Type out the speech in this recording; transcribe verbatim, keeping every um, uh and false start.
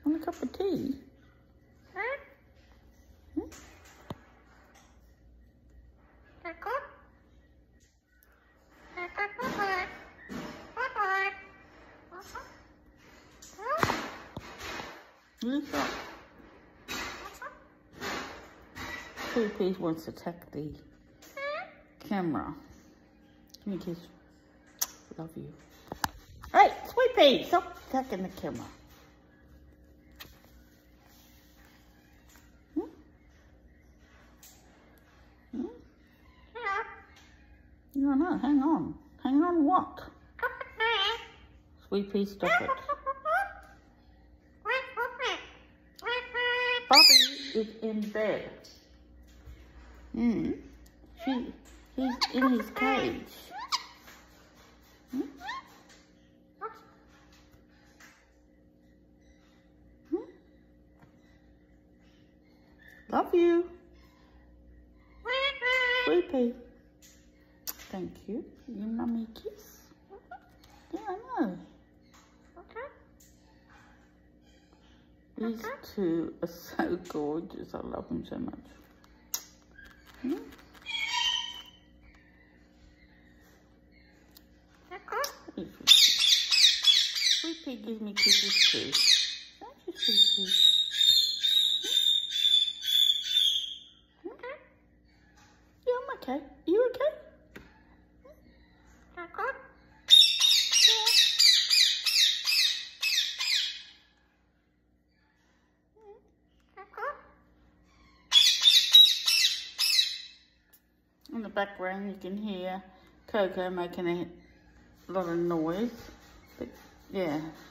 Want a cup of tea? Huh? Hmm? Who's that? Sweetie wants to take the camera. Give me a kiss. Love you. Alright, Sweetie, stop taking the camera. Hmm? Hmm? No, no, hang on. Hang on what? Sweetie, stop it. Bobby is in bed. Hmm. She, he's in his cage. Hmm? Hmm? Love you. Sweetie. Thank you. You mummy kiss. Yeah, I know. These two are so gorgeous. I love them so much. Hmm? Sweetie gives me kisses too. Don't you, Sweetie? Hmm? Hmm? Yeah, I'm okay. Are you okay? In the background you can hear Coco making a lot of noise, but yeah.